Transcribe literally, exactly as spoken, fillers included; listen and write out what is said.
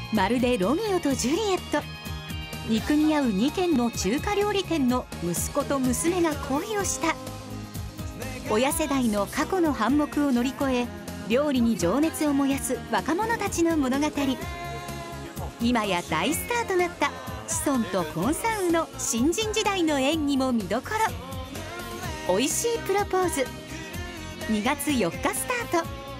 まるでロミオとジュリエット。憎み合うにけんの中華料理店の息子と娘が恋をした。親世代の過去の反目を乗り越え、料理に情熱を燃やす若者たちの物語。今や大スターとなった志尊とコン・サンウの新人時代の演技も見どころ。おいしいプロポーズ、にがつよっかスタート。